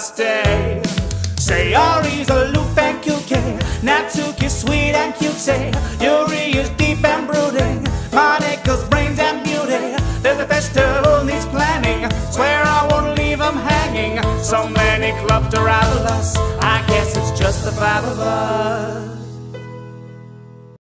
stay. Say Ari's a loop and cute, Natsuki's sweet and cute, say Yuri is deep and brooding, Monika's brains and beauty. There's a festival needs planning, swear I won't leave them hanging. So many clubs to rival us, I guess it's just the five of us.